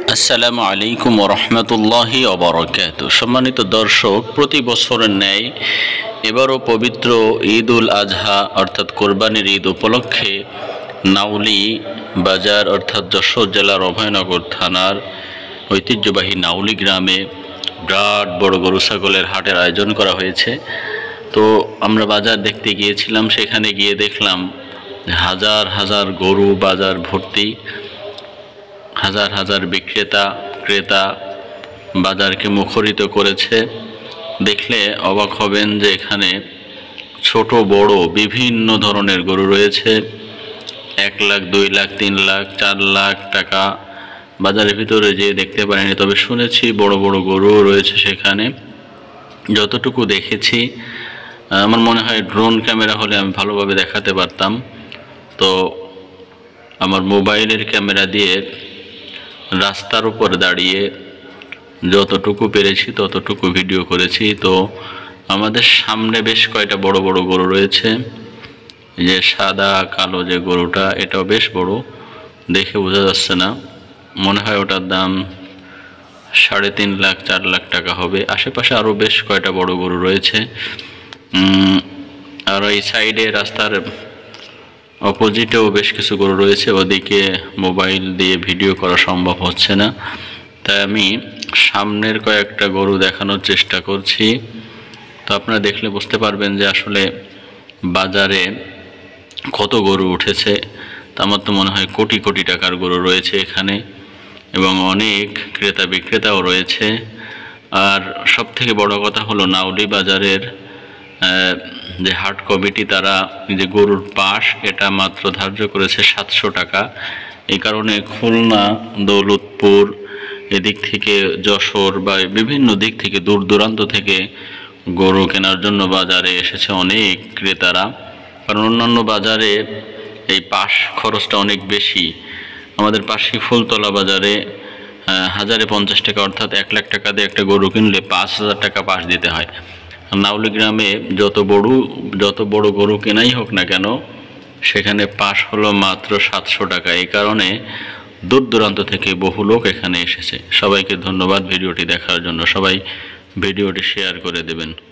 আসসালামু আলাইকুম ওয়া রাহমাতুল্লাহি ওয়া বারাকাতুহু। সম্মানিত দর্শক, প্রতি বছরের ন্যায় এবারও পবিত্র ঈদুল আজহা অর্থাৎ কোরবানির ঈদ উপলক্ষে নাউলি বাজার অর্থাৎ যশোর জেলার অভয়নগর থানার ঐতিহ্যবাহী নাউলি গ্রামে বিরাট বড় গরু ছাগলের হাটের আয়োজন করা হয়েছে। তো আমরা বাজার দেখতে গিয়েছিলাম, সেখানে গিয়ে দেখলাম হাজার হাজার গরু বাজার ভর্তি, হাজার হাজার বিক্রেতা ক্রেতা বাজারকে মুখরিত করেছে। দেখলে অবাক হবেন যে এখানে ছোট বড় বিভিন্ন ধরনের গরু রয়েছে। 1 লাখ, 2 লাখ, 3 লাখ, 4 লাখ টাকা বাজারের ভিতরে যেয়ে দেখতে পারিনি, তবে শুনেছি বড় বড় গরু রয়েছে সেখানে। যতটুকু দেখেছি আমার মনে হয় ড্রোন ক্যামেরা হলে আমি ভালোভাবে দেখাতে পারতাম। তো আমার মোবাইলের ক্যামেরা দিয়ে রাস্তার উপর দাঁড়িয়ে যতটুকু পেরেছি ততটুকু ভিডিও করেছি। তো আমাদের সামনে বেশ কয়টা বড় বড় গরু রয়েছে। যে সাদা কালো যে গরুটা, এটাও বেশ বড়, দেখে বোঝা যাচ্ছে না, মনে হয় ওটার দাম 3.5 লাখ 4 লাখ টাকা হবে। আশেপাশে আরও বেশ কয়টা বড় গরু রয়েছে। আর এই সাইডে রাস্তার অপোজিটেও বেশ কিছু গরু রয়েছে, ওদিকে মোবাইল দিয়ে ভিডিও করা সম্ভব হচ্ছে না, তাই আমি সামনের কয়েকটা গরু দেখানোর চেষ্টা করছি। তো আপনারা দেখলে বুঝতে পারবেন যে আসলে বাজারে কত গরু উঠেছে। তা আমার তো মনে হয় কোটি কোটি টাকার গরু রয়েছে এখানে, এবং অনেক ক্রেতা বিক্রেতাও রয়েছে। আর সবথেকে বড় কথা হলো নাউলি বাজারের যে হাট কমিটি, তারা যে গরুর পাশ এটা মাত্র ধার্য করেছে 700 টাকা। এই কারণে খুলনা, দৌলতপুর, এদিক থেকে যশোর বা বিভিন্ন দিক থেকে দূর দূরান্ত থেকে গরু কেনার জন্য বাজারে এসেছে অনেক ক্রেতারা। কারণ অন্যান্য বাজারে এই পাশ খরচটা অনেক বেশি। আমাদের পাশে ফুলতলা বাজারে 1050 টাকা অর্থাৎ 1 লাখ টাকা দিয়ে একটা গরু কিনলে 5000 টাকা পাশ দিতে হয়। নাউলি গ্রামে যত বড় গরু কেনাই হোক না কেন, সেখানে পাশ হলো মাত্র 700 টাকা। এই কারণে দূর দূরান্ত থেকে বহু লোক এখানে এসেছে। সবাইকে ধন্যবাদ ভিডিওটি দেখার জন্য। সবাই ভিডিওটি শেয়ার করে দেবেন।